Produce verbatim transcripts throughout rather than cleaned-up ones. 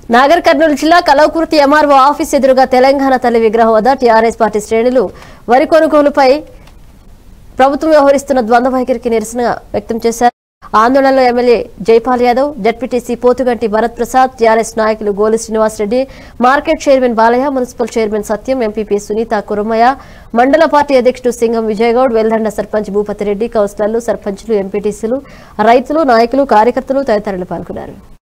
నాగర్ కర్నూలు జిల్లా Kalwakurthy MRO office ఎదురుగా తెలంగాణ తల్లి విగ్రహం వద్ద టీఆర్ఎస్ పార్టీ శ్రేణులు వరి కొనుగోలుపై ప్రభుత్వం వ్యవహరిస్తున్న ద్వంద్వ వైఖరికి నిరసన వ్యక్తం చేశారు. ఆందోళనలో MLA Jaipal Yadav, ZPTC Pothuganti Bharat Prasad, TRS నాయకులు Goli Srinivas Reddy, market chairman Balayya, municipal chairman Satyam, MPP Sunitha Kuramayya, మండల పార్టీ అధ్యక్షుడు సింగం విజయగౌడ్, వెల్దండ సర్పంచ్ భూపతి రెడ్డి, కౌన్సిలర్లు, సర్పంచ్లు, ఎంపీటీసీలు, రైతులు, నాయకులు, కార్యకర్తలు తదితరులు పాల్గొన్నారు.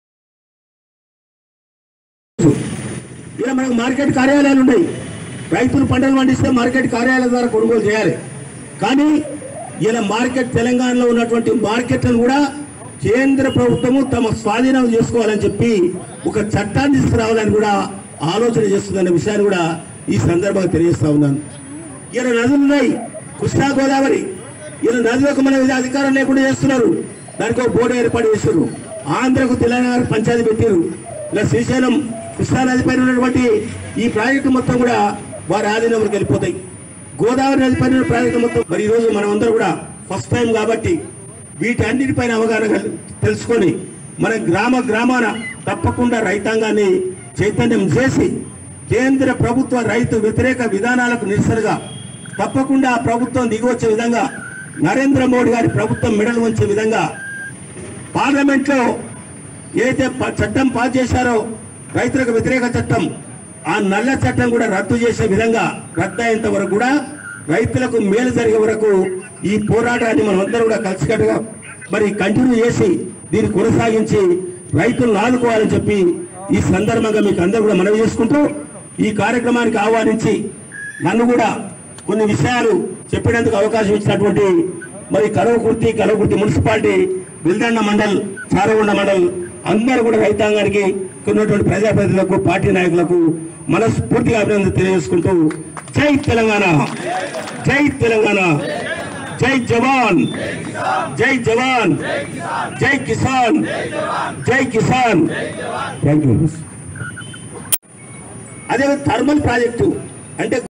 ఇలా మనకు మార్కెట్ కార్యాలయాలు ఉన్నాయి. రైతులు పంటలు పండిస్తే మార్కెట్ కార్యాలయాల ద్వారా కొనుగోలు చేయాలి. కానీ ఇలా మార్కెట్ తెలంగాణలో ఉన్నటువంటి మార్కెట్లను కూడా కేంద్ర ప్రభుత్వము తమ స్వాధీనం చేసుకోవాలని చెప్పి ఒక చట్టాన్ని తీసుకురావాలని కూడా ఆలోచన చేస్తుందనే విషయాన్ని కూడా ఈ సందర్భంగా తెలియజేస్తా ఉన్నాను. ఇలా నదులు ఉన్నాయి, కృష్ణా గోదావరి. ఇలా నదులకు మన అధికారం లేకుండా చేస్తున్నారు. దానికి ఒక బోర్డు ఏర్పాటు చేశారు. ఆంధ్రకు తెలంగాణ పంచాయతీ పెట్టారు. ఇలా శ్రీశైలం కృష్ణా నది పైన ఉన్నటువంటి ఈ ప్రాజెక్టు మొత్తం కూడా వారి ఆధీనంలోకి వెళ్ళిపోతాయి. గోదావరి నది పైన ప్రాజెక్టు మొత్తం మరి ఈరోజు మనం అందరూ కూడా ఫస్ట్ టైం కాబట్టి వీటన్నిటిపైన అవగాహన తెలుసుకొని మన గ్రామ గ్రామాన తప్పకుండా రైతాంగాన్ని చైతన్యం చేసి కేంద్ర ప్రభుత్వ రైతు వ్యతిరేక విధానాలకు నిరసనగా తప్పకుండా ఆ ప్రభుత్వం దిగివచ్చే విధంగా నరేంద్ర మోడీ గారి ప్రభుత్వం మెడలు వంచే విధంగా పార్లమెంట్లో ఏదైతే చట్టం పాస్ చేశారో రైతులకు వ్యతిరేక చట్టం, ఆ నల్ల చట్టం కూడా రద్దు చేసే విధంగా రద్దు అయ్యేంత వరకు కూడా రైతులకు మేలు జరిగే వరకు ఈ పోరాటాన్ని మనమందరూ కూడా కలిసికట్టుగా మరి కంటిన్యూ చేసి దీన్ని కొనసాగించి రైతులను ఆదుకోవాలని చెప్పి ఈ సందర్భంగా మీకు అందరూ కూడా మనవి చేసుకుంటూ ఈ కార్యక్రమానికి ఆహ్వానించి నన్ను కూడా కొన్ని విషయాలు చెప్పేందుకు అవకాశం ఇచ్చినటువంటి మరి కలవకుర్తి కలవకుర్తి మున్సిపాలిటీ, విల్దండ మండల్, చారగొండ మండల్ అందరూ కూడా రైతాంగానికి ఉన్నటువంటి ప్రజాప్రతినిధులకు, పార్టీ నాయకులకు మనస్ఫూర్తిగా అభినందన తెలియజేసుకుంటూ జై తెలంగాణ, జై తెలంగాణ, జై జవాన్, జై జవాన్, జై కిసాన్, జై కిసాన్. Thank you. అదే థర్మల్ ప్రాజెక్టు అంటే